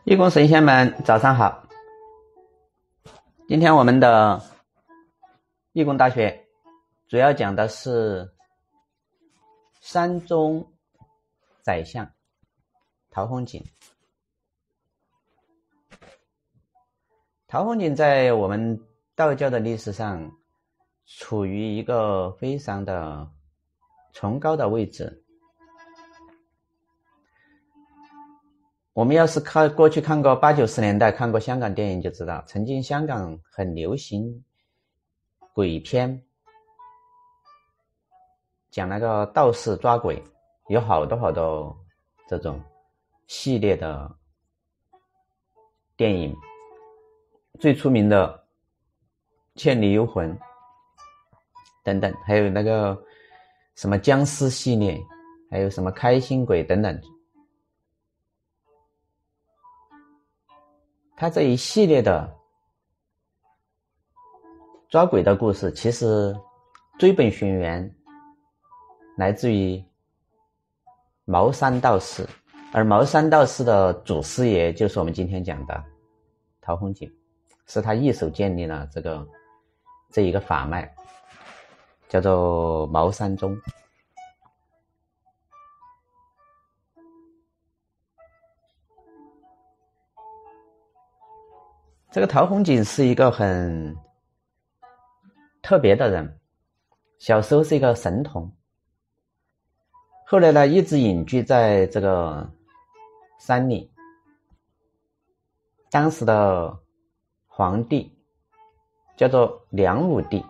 义工神仙们早上好，今天我们的义工大学主要讲的是山中宰相陶弘景。陶弘景在我们道教的历史上处于一个非常的崇高的位置。我们要是过去看过80、90年代看过香港电影就知道，曾经香港很流行鬼片，讲那个道士抓鬼，有好多这种系列的电影，最出名的《倩女幽魂》等等，还有那个什么僵尸系列，还有什么开心鬼等等。他这一系列的抓鬼的故事，其实追本寻源来自于茅山道士，而茅山道士的祖师爷就是我们今天讲的陶弘景，是他一手建立了这一个法脉，叫做茅山宗。这个陶弘景是一个很特别的人，小时候是一个神童，后来呢一直隐居在这个山里。当时的皇帝叫做梁武帝，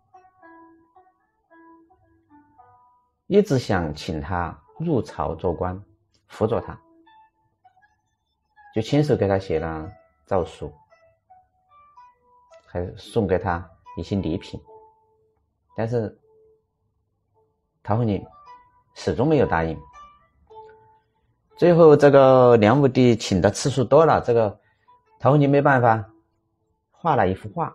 一直想请他入朝做官，辅佐他，就亲手给他写了诏书，还送给他一些礼品，但是陶弘景始终没有答应。最后这个梁武帝请的次数多了，这个陶弘景没办法，画了一幅画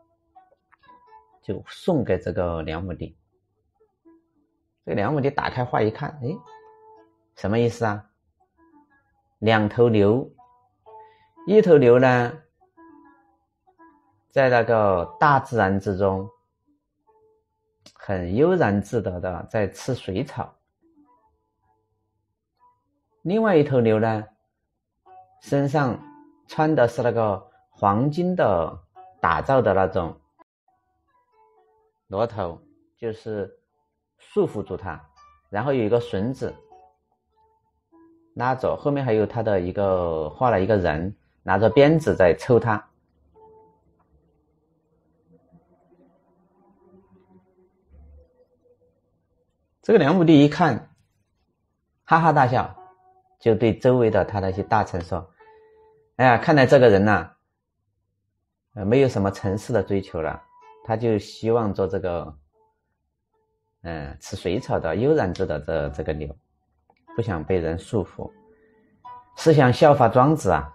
就送给这个梁武帝。这个梁武帝打开画一看，什么意思啊？两头牛，一头牛呢在那个大自然之中很悠然自得的在吃水草，另外一头牛呢身上穿的是那个黄金的打造的那种骡头，就是束缚住它，然后有一个绳子拉走，后面还有他的画了一个人拿着鞭子在抽它。这个梁武帝一看哈哈大笑，就对周围的他那些大臣说，哎呀，看来这个人呢没有什么尘世的追求了，他就希望做这个吃水草的悠然自得的这个牛，不想被人束缚，是想效法庄子啊，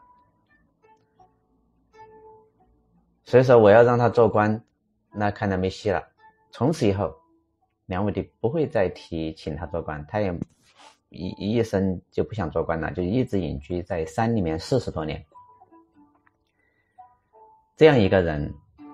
所以说我要让他做官，那看来没戏了。从此以后梁武帝不会再请他做官，他也一生就不想做官了，就一直隐居在山里面40多年。这样一个人，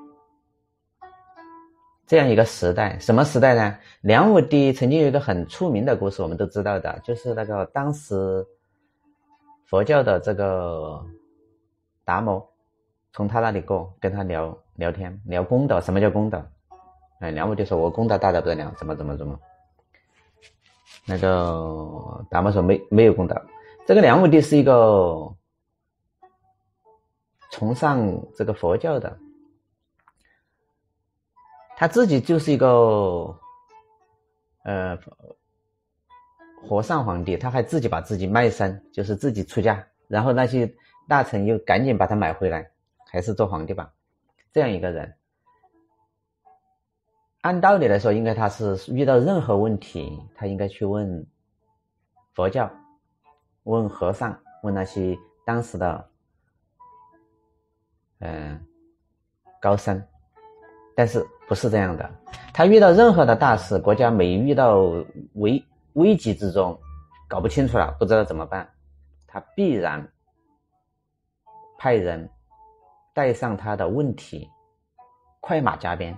这样一个时代，什么时代呢？梁武帝曾经有一个很出名的故事，我们都知道的，就是那个当时佛教的这个达摩从他那里过，跟他聊天，聊功德。什么叫功德？梁武帝说我功德大的不得了，怎么那个达摩说没有功德。这个梁武帝是一个崇尚这个佛教的，他自己就是一个和尚皇帝，他还自己把自己卖身，就是自己出家，然后那些大臣又赶紧把他买回来，还是做皇帝吧。这样一个人，按道理来说，应该他是遇到任何问题，他应该去问佛教，问和尚，问那些当时的高僧，但是不是这样的。他遇到任何的大事，国家每遇到危急之中，搞不清楚了，不知道怎么办，他必然派人带上他的问题，快马加鞭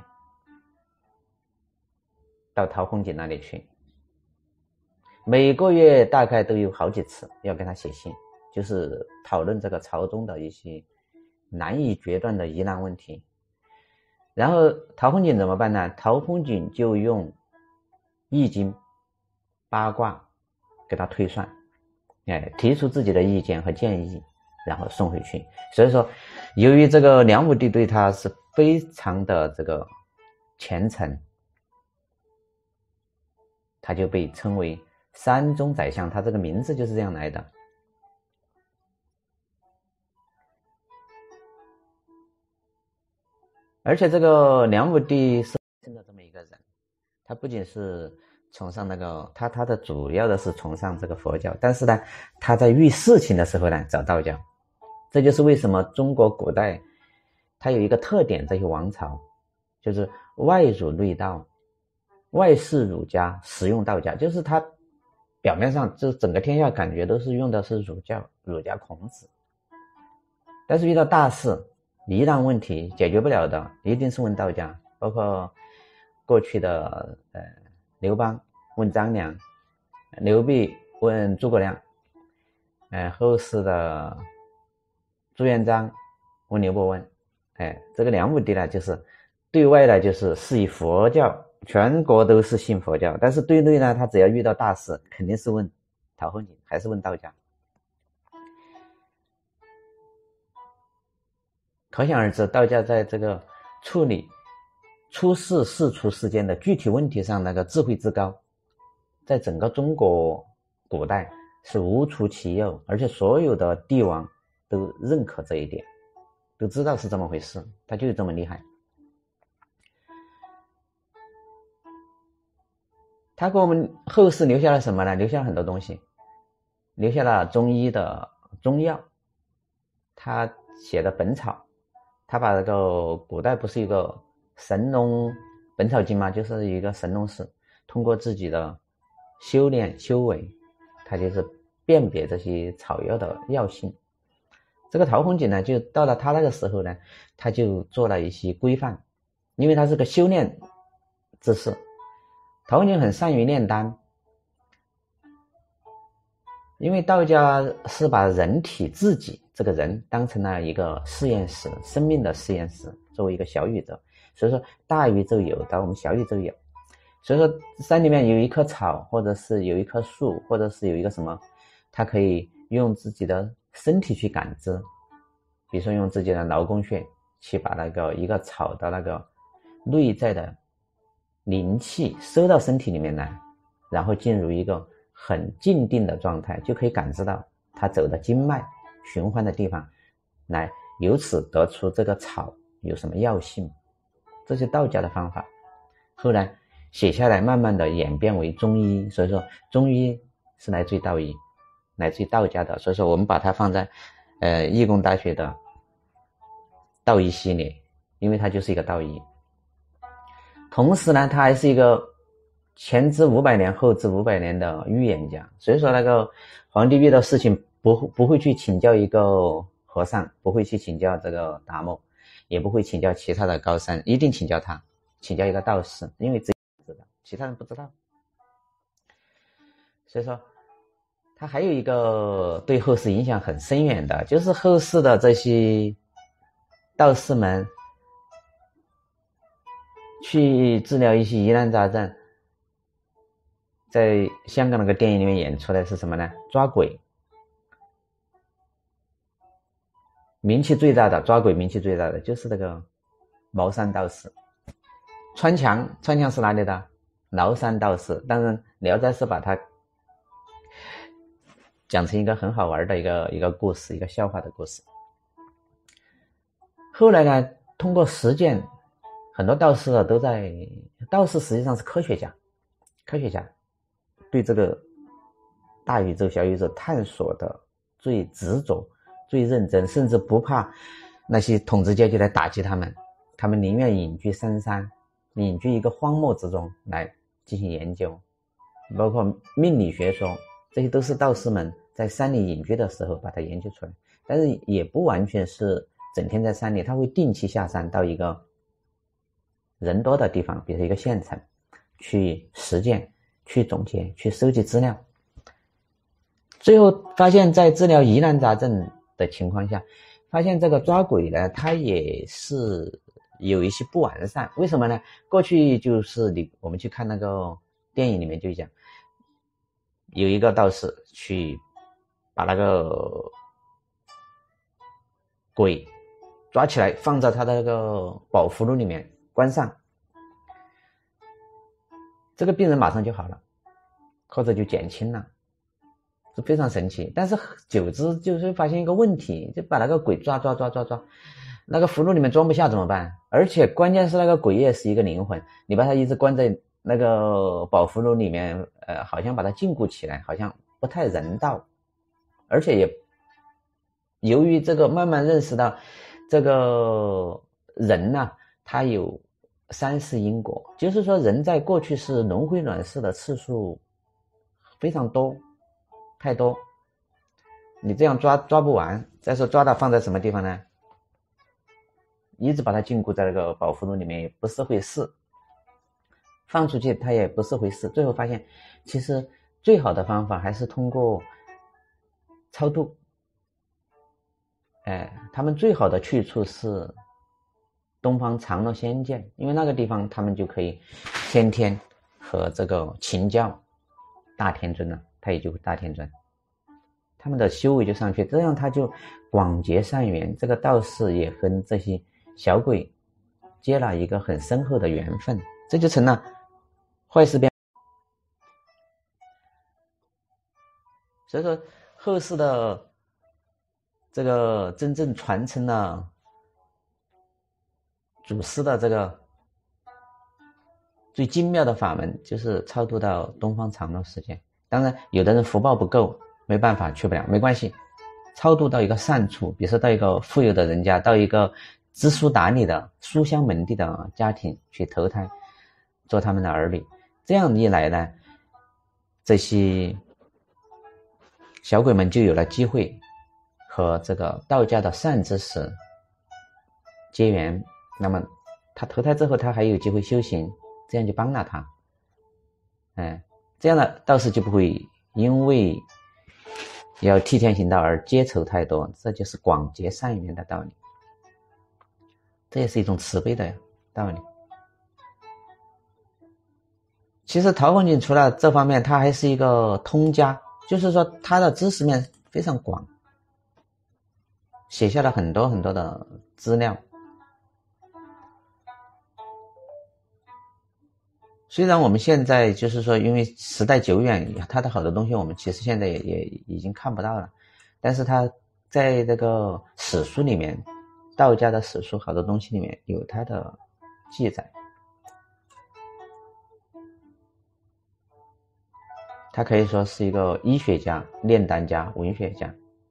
到陶弘景那里去，每个月大概都有好几次要跟他写信，就是讨论这个朝中的一些难以决断的疑难问题。然后陶弘景怎么办呢？陶弘景就用易经八卦给他推算，提出自己的意见和建议，然后送回去。所以说由于这个梁武帝对他是非常的这个虔诚，他就被称为山中宰相，他这个名字就是这样来的。而且这个梁武帝是的这么一个人，他不仅是崇尚那个他的主要的是崇尚这个佛教，但是呢他在遇事情的时候呢找道教。这就是为什么中国古代它有一个特点，这些王朝就是外儒内道，外事儒家，实用道家，就是他表面上就整个天下感觉都是用的是儒教，儒家孔子，但是遇到大事疑难问题解决不了的，一定是问道家。包括过去的刘邦问张良，刘备问诸葛亮，后世的朱元璋问刘伯温，这个梁武帝呢，就是对外呢就是以佛教，全国都是信佛教，但是对内呢，他只要遇到大事，肯定是问陶弘景，还是问道家。可想而知，道家在这个处理出世出世间的具体问题上，那个智慧之高，在整个中国古代是无出其右，而且所有的帝王都认可这一点，都知道是这么回事，他就是这么厉害。他给我们后世留下了什么呢？留下了很多东西，留下了中医的中药，他写的本草，他把这个古代不是一个神农本草经吗？就是一个神农氏通过自己的修炼修为，他就是辨别这些草药的药性。这个陶弘景呢，就到了他那个时候呢，他就做了一些规范，因为他是个修炼之士。陶弘景很善于炼丹，因为道家是把人体自己这个人当成了一个实验室，生命的实验室，作为一个小宇宙。所以说大宇宙有的，我们小宇宙有。所以说山里面有一棵草，或者是有一棵树，或者是有一个什么，它可以用自己的身体去感知，比如说用自己的劳宫穴去把那个一个草的那个内在的灵气收到身体里面来，然后进入一个很静定的状态，就可以感知到它走的经脉循环的地方，来由此得出这个草有什么药性。这是道家的方法，后来写下来，慢慢的演变为中医。所以说中医是来自于道医，来自于道家的，所以说我们把它放在义工大学的道医系列，因为它就是一个道医。同时呢，他还是一个前知500年后知500年的预言家。所以说那个皇帝遇到事情不会去请教一个和尚，不会去请教这个达摩，也不会请教其他的高僧，一定请教他，请教一个道士，因为只有知道，其他人不知道。所以说他还有一个对后世影响很深远的，就是后世的这些道士们去治疗一些疑难杂症，在香港那个电影里面演出来是什么呢？抓鬼。名气最大的抓鬼，名气最大的就是这个茅山道士。穿墙是哪里的？崂山道士。当然聊斋是把它讲成一个很好玩的一个故事，一个笑话的故事。后来呢，通过实践，很多道士都在，道士实际上是科学家对这个大宇宙小宇宙探索的最执着最认真，甚至不怕那些统治阶级来打击他们，他们宁愿隐居深山，隐居一个荒漠之中来进行研究。包括命理学说，这些都是道士们在山里隐居的时候把它研究出来。 但是也不完全是整天在山里，他会定期下山到一个人多的地方，比如说一个县城，去实践、去总结、去收集资料。最后发现，在治疗疑难杂症的情况下，发现这个抓鬼呢，它也是有一些不完善。为什么呢？过去就是我们去看那个电影里面就讲，有一个道士去把那个鬼抓起来，放在他的那个宝葫芦里面关上，这个病人马上就好了，或者就减轻了，是非常神奇。但是久之就是发现一个问题，就把那个鬼抓，那个葫芦里面装不下怎么办？而且关键是那个鬼也是一个灵魂，你把它一直关在那个宝葫芦里面，好像把它禁锢起来，好像不太人道。而且也由于这个慢慢认识到这个人呢，他有三世因果，就是说人在过去是轮回转世的次数非常多，太多，你这样抓不完。再说抓到放在什么地方呢？一直把它禁锢在那个宝葫芦里面也不是回事，放出去它也不是回事。最后发现其实最好的方法还是通过超度。他们最好的去处是东方长乐仙界，因为那个地方他们就可以先天和这个请教大天尊了，他也就是大天尊，他们的修为就上去，这样他就广结善缘。这个道士也跟这些小鬼结了一个很深厚的缘分，这就成了坏事变。所以说后世的这个真正传承了祖师的这个最精妙的法门，就是超度到东方长乐世界。当然有的人福报不够，没办法去不了，没关系，超度到一个善处，比如说到一个富有的人家，到一个知书达理的书香门第的家庭去投胎做他们的儿女。这样一来呢，这些小鬼们就有了机会和这个道家的善知识结缘，那么他投胎之后他还有机会修行，这样就帮了他。这样的道士就不会因为要替天行道而结仇太多，这就是广结善缘的道理，这也是一种慈悲的道理。其实陶弘景除了这方面，他还是一个通家，就是说他的知识面非常广，写下了很多很多的资料。虽然我们现在就是说因为时代久远，他的好多东西我们其实现在也已经看不到了，但是他在这个史书里面，道家的史书好多东西里面有他的记载。他可以说是一个医学家、炼丹家、文学家、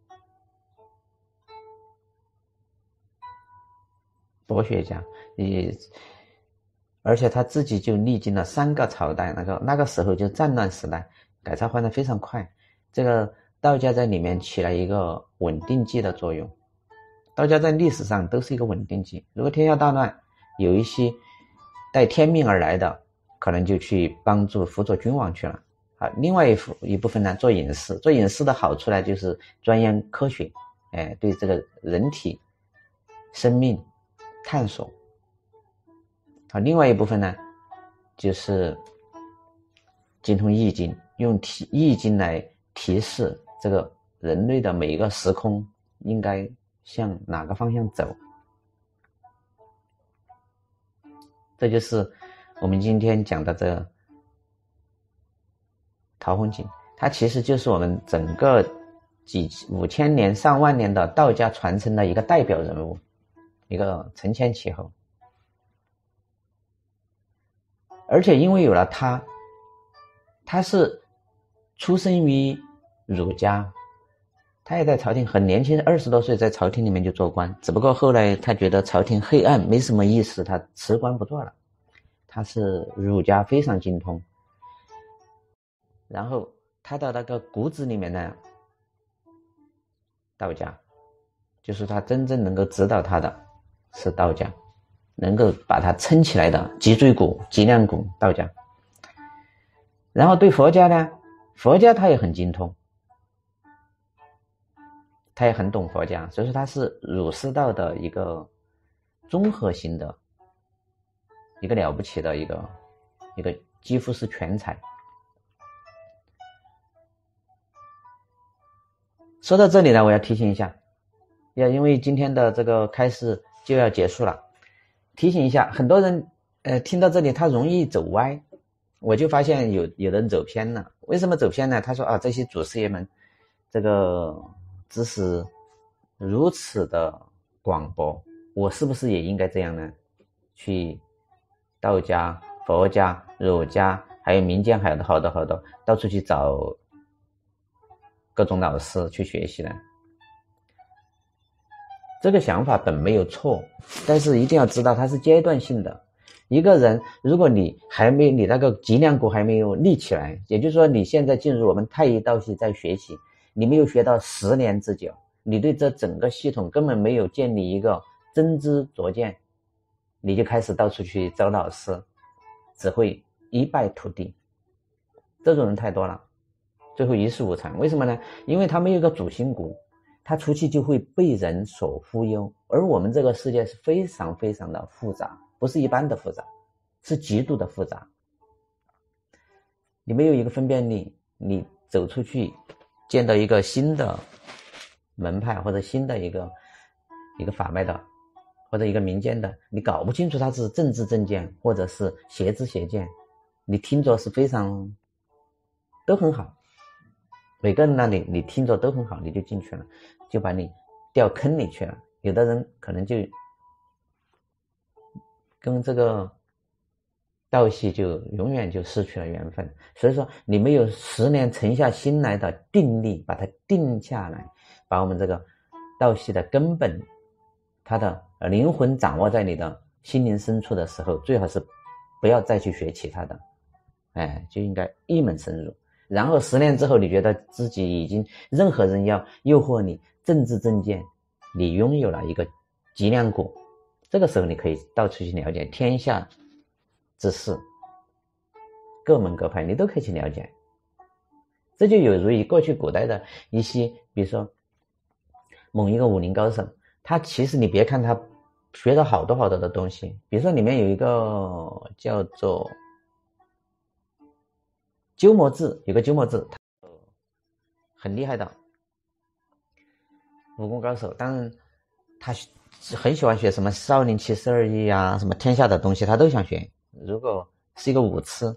博学家，而且他自己就历经了3个朝代，那个时候就战乱时代，改朝换代非常快。这个道家在里面起了一个稳定剂的作用。道家在历史上都是一个稳定剂，如果天下大乱，有一些带天命而来的，可能就去帮助辅佐君王去了。另外一部分呢，做隐士。做隐士的好处呢，就是钻研科学，对这个人体生命探索。另外一部分呢，就是精通易经，用易经来提示这个人类的每一个时空应该向哪个方向走。这就是我们今天讲的这个陶弘景，他其实就是我们整个5000年上万年的道家传承的一个代表人物，一个承前启后。而且因为有了他是出生于儒家，他也在朝廷很年轻，20多岁在朝廷里面就做官，只不过后来他觉得朝廷黑暗没什么意思，他辞官不做了。他是儒家非常精通，然后他的那个骨子里面呢，道家， 就是他真正能够指导他的是道家，能够把他撑起来的脊椎骨、脊梁骨，道家。然后对佛家呢，佛家他也很精通，他也很懂佛家，所以说他是儒释道的一个综合型的一个了不起的一个几乎是全才。说到这里呢，我要提醒一下，因为今天的这个开示就要结束了，提醒一下，很多人听到这里他容易走歪，我就发现有人走偏了。为什么走偏呢？他说这些祖师爷们这个知识如此的广博，我是不是也应该这样呢？去道家、佛家、儒家还有民间还有好多到处去找各种老师去学习呢？这个想法本没有错，但是一定要知道它是阶段性的。一个人如果你那个脊梁骨还没有立起来，也就是说你现在进入我们太乙道系在学习，你没有学到10年之久，你对这整个系统根本没有建立一个真知灼见，你就开始到处去找老师，只会一败涂地。这种人太多了，最后一事无成。为什么呢？因为他没有一个主心骨，他出去就会被人所忽悠。而我们这个世界是非常非常的复杂，不是一般的复杂，是极度的复杂。你没有一个分辨力，你走出去见到一个新的门派或者新的一个法脉的或者一个民间的，你搞不清楚它是正知正见或者是邪知邪见，你听着是非常都很好，每个人那里你听着都很好，你就进去了，就把你掉坑里去了。有的人可能就跟这个道系就永远就失去了缘分。所以说你没有10年沉下心来的定力，把它定下来，把我们这个道系的根本，它的灵魂掌握在你的心灵深处的时候，最好是不要再去学其他的，就应该一门深入。然后10年之后，你觉得自己已经任何人要诱惑你正知正见，你拥有了一个脊梁骨，这个时候你可以到处去了解天下之事，各门各派你都可以去了解。这就有如于过去古代的一些，比如说某一个武林高手，他其实你别看他学了好多的东西，比如说里面有一个叫做鸠摩智，有个鸠摩智，他很厉害的武功高手，当然他很喜欢学什么少林72艺啊，什么天下的东西他都想学，如果是一个武痴。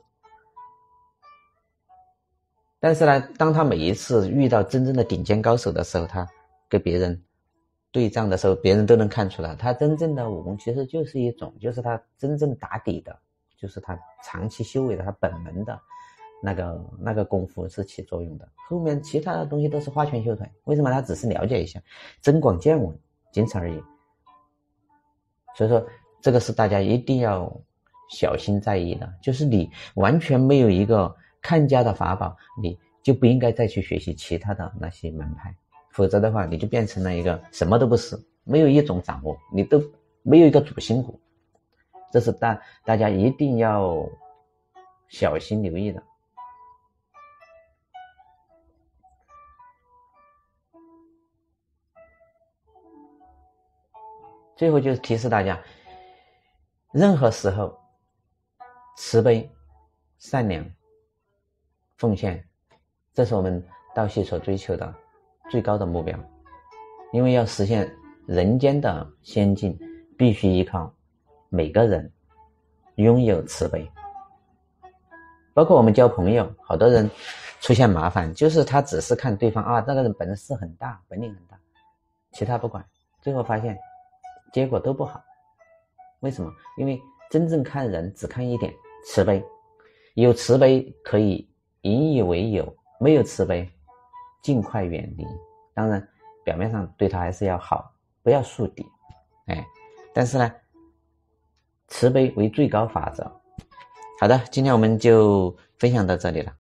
但是呢，当他每一次遇到真正的顶尖高手的时候，他跟别人对仗的时候，别人都能看出来他真正的武功其实就是一种，就是他真正打底的，就是他长期修为的，他本门的那个功夫是起作用的，后面其他的东西都是花拳绣腿。为什么？他只是了解一下，增广见闻，仅此而已。所以说这个是大家一定要小心在意的，就是你完全没有一个看家的法宝，你就不应该再去学习其他的那些门派，否则的话你就变成了一个什么都不是，没有一种掌握，你都没有一个主心骨。这是大家一定要小心留意的。最后就是提示大家，任何时候慈悲、善良、奉献，这是我们道系所追求的最高的目标。因为要实现人间的仙境，必须依靠每个人拥有慈悲。包括我们交朋友，好多人出现麻烦，就是他只是看对方那个人本事很大，本领很大，其他不管，最后发现结果都不好。为什么？因为真正看人只看一点，慈悲。有慈悲可以引以为友，没有慈悲尽快远离。当然表面上对他还是要好，不要树敌，但是呢，慈悲为最高法则。好的，今天我们就分享到这里了。